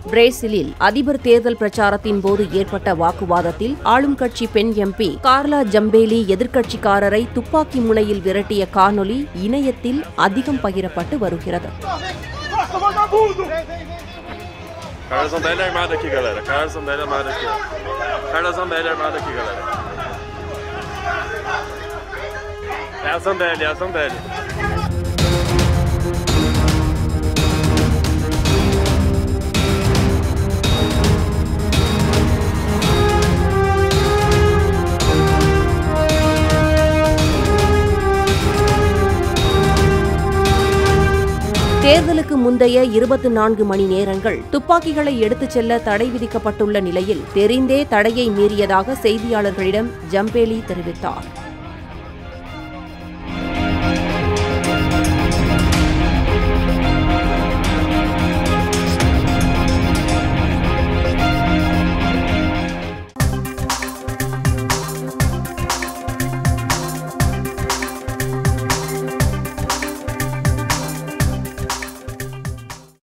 பிரேசிலில் அதிபர் தேர்தல் பிரச்சாரத்தின் போது ஏற்பட்ட வாக்குவாதத்தில் ஆளும் கட்சி பெண் எம்பி கார்லா ஜம்பேலி எதிர்க்கட்சிக்காரரை துப்பாக்கி முனையில் விரட்டிய காணொலி இணையத்தில் அதிகம் பகிரப்பட்டு வருகிறது. Carla Zambelli armada aqui, galera. Carla Zambelli armada aqui. Carla Zambelli armada aqui, galera. É a Zambelli, é a Zambelli. தேர்தலுக்கு முந்தைய 24 மணி நேரங்கள் துப்பாக்கிகளை எடுத்துச் செல்ல தடை விதிக்கப்பட்டுள்ள நிலையில் தெரிந்தே தடையை மீறியதாக செய்தியாளர்களிடம் ஜம்பேலி தெரிவித்தார்.